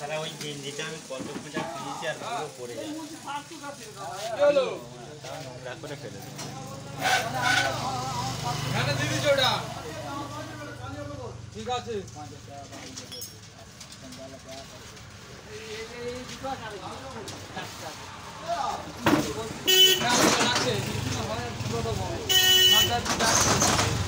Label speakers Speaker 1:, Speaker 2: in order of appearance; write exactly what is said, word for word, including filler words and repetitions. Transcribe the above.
Speaker 1: তাছাড়া ওই গেঞ্জিটা আমি কত খোঁজা খুঁজেছি আর পুরো পড়ে যায় নোংরা করে ফেলে
Speaker 2: ঠিক আছে আছে